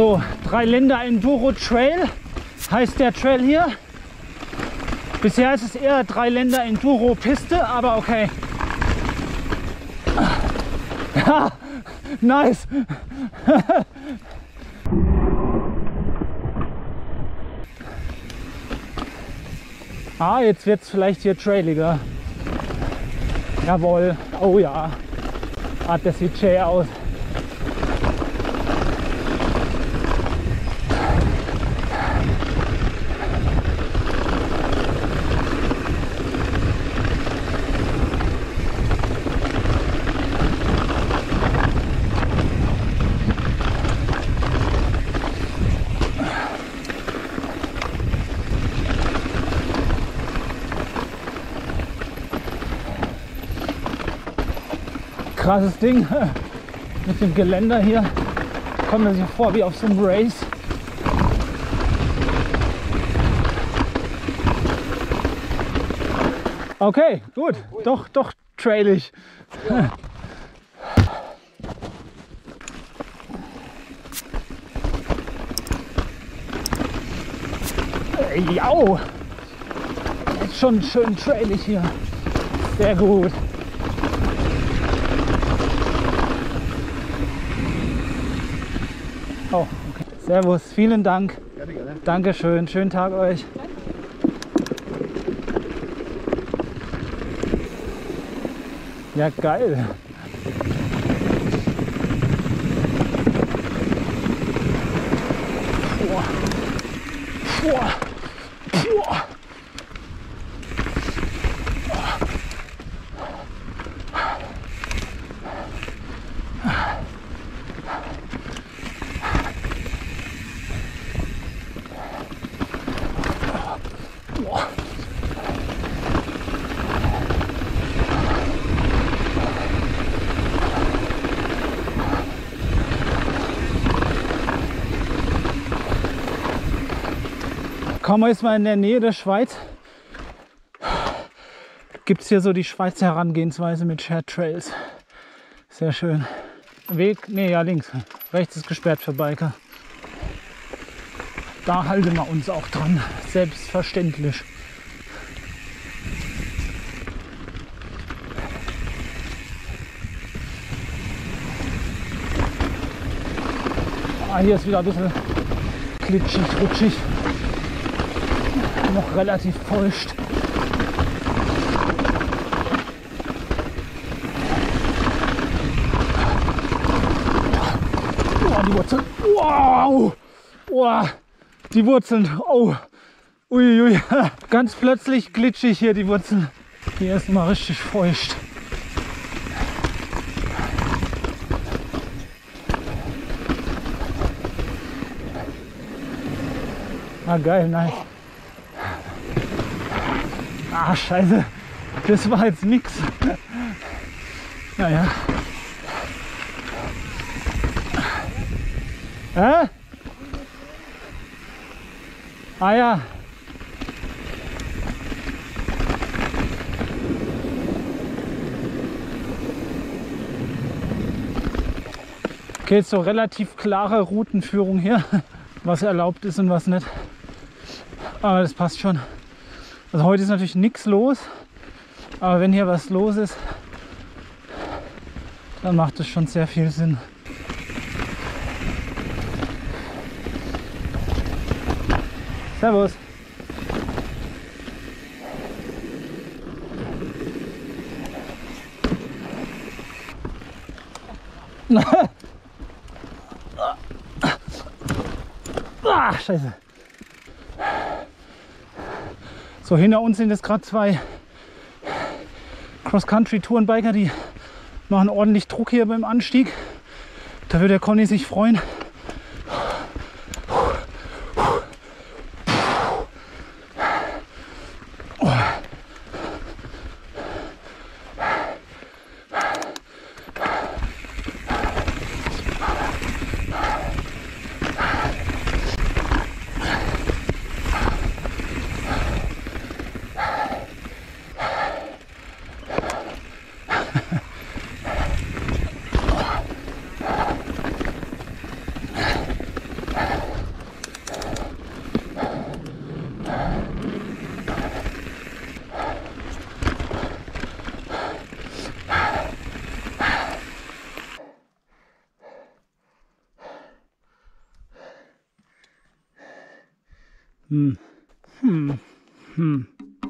So, Dreiländer Enduro Trail heißt der Trail hier. Bisher ist es eher Dreiländer Enduro Piste, aber okay. Ja, nice. Ah, jetzt wird es vielleicht hier trailiger. Jawohl. Oh ja. Ah, das sieht schön aus. Krasses Ding mit dem Geländer hier. Kommt man sich vor wie auf so einem Race. Okay, gut. Doch trailig. Jau! Jetzt schon schön trailig hier. Sehr gut. Oh, okay. Servus, vielen Dank. Gerne, gerne. Dankeschön, schönen Tag euch. Ja, geil. Boah. Boah. Boah. Kommen wir jetzt mal in der Nähe der Schweiz. Gibt es hier so die Schweizer Herangehensweise mit Shared Trails. Sehr schön. Weg, nee, ja links. Rechts ist gesperrt für Biker. Da halten wir uns auch dran. Selbstverständlich. Ah, hier ist wieder ein bisschen glitschig, rutschig. Noch relativ feucht. Oh, die Wurzeln. Wow! Oh, die Wurzeln. Oh! Uiui. Ganz plötzlich glitschig hier die Wurzeln. Hier ist mal richtig feucht. Ah, geil, nice. Ah, scheiße. Das war jetzt nix. Naja. Hä? Ah ja. Okay, jetzt so relativ klare Routenführung hier, was erlaubt ist und was nicht. Aber das passt schon. Also heute ist natürlich nichts los, aber wenn hier was los ist, dann macht es schon sehr viel Sinn. Servus. Ah, scheiße. So, hinter uns sind jetzt gerade zwei Cross-Country-Tourenbiker, die machen ordentlich Druck hier beim Anstieg. Da wird der Conny sich freuen. Hm. Hm. Hm.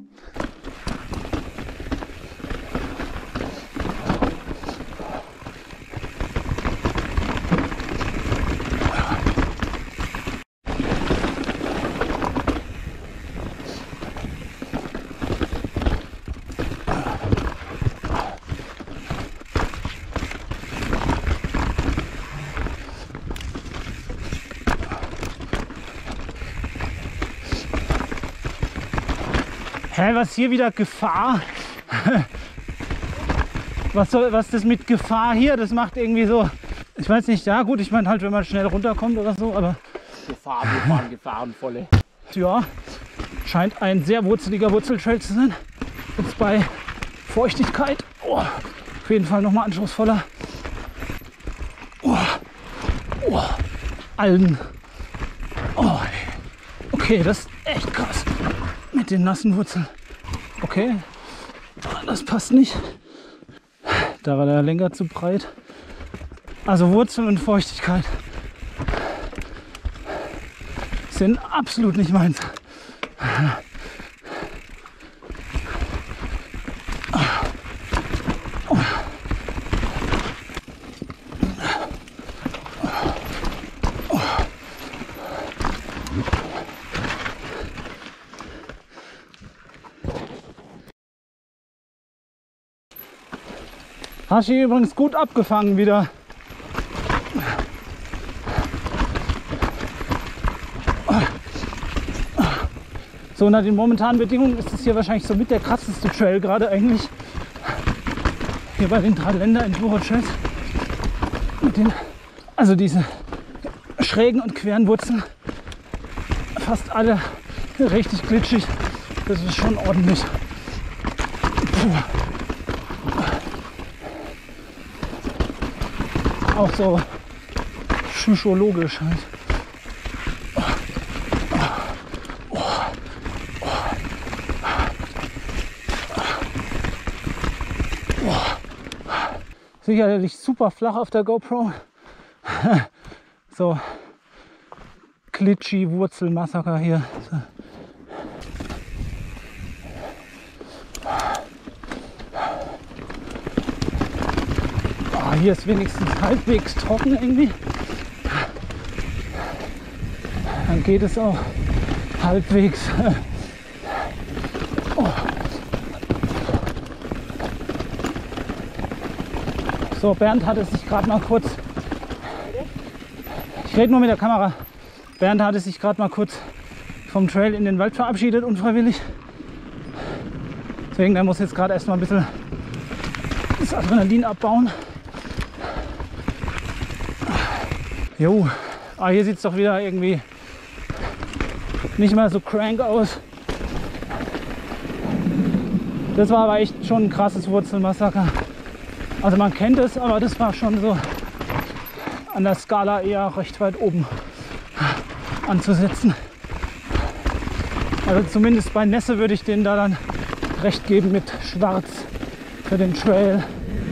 Hä, was hier wieder Gefahr? Was das mit Gefahr hier? Das macht irgendwie so, ich weiß nicht, ja gut, ich meine halt, wenn man schnell runterkommt oder so, aber Gefahr, wir fahren gefahrenvolle. ja, scheint ein sehr wurzeliger Wurzeltrail zu sein. Jetzt bei Feuchtigkeit, oh, auf jeden Fall nochmal anspruchsvoller. Oh, oh, Algen. Oh, okay, das ist echt krass. Mit den nassen Wurzeln. Okay, das passt nicht. Da war der Lenker zu breit. Also Wurzeln und Feuchtigkeit sind absolut nicht meins. Hast du übrigens gut abgefangen wieder. So, unter den momentanen Bedingungen ist es hier wahrscheinlich so mit der krasseste Trail gerade eigentlich. Hier bei den Dreiländer Enduro-Trails. Also diese schrägen und queren Wurzeln. Fast alle richtig glitschig. Das ist schon ordentlich. Puh. Auch so psychologisch halt. Sicherlich super flach auf der GoPro. So glitchy Wurzelmassaker hier. So. Hier ist wenigstens halbwegs trocken irgendwie. Dann geht es auch halbwegs. Oh. So, Bernd hatte sich gerade mal kurz. Ich rede nur mit der Kamera. Bernd hatte sich gerade mal kurz vom Trail in den Wald verabschiedet, unfreiwillig. Deswegen, der muss jetzt gerade erstmal ein bisschen das Adrenalin abbauen. Jo, hier sieht es doch wieder irgendwie nicht mehr so crank aus. Das war aber echt schon ein krasses Wurzelmassaker. Also man kennt es, aber das war schon so an der Skala eher recht weit oben anzusetzen. Also zumindest bei Nässe würde ich denen da dann recht geben mit Schwarz für den Trail.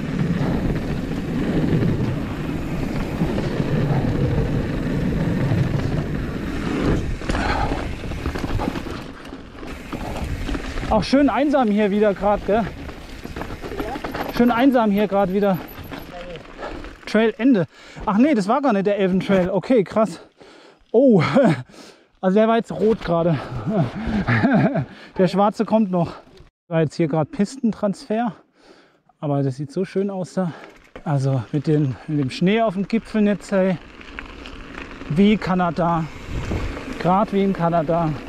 Auch schön einsam hier wieder gerade, gell? Schön einsam hier gerade wieder. Trailende. Ach nee, das war gar nicht der Elventrail. Okay, krass. Oh, also der war jetzt rot gerade. Der schwarze kommt noch. War jetzt hier gerade Pistentransfer. Aber das sieht so schön aus da. Also mit dem Schnee auf dem Gipfel jetzt, hey. Wie Kanada. Gerade wie in Kanada.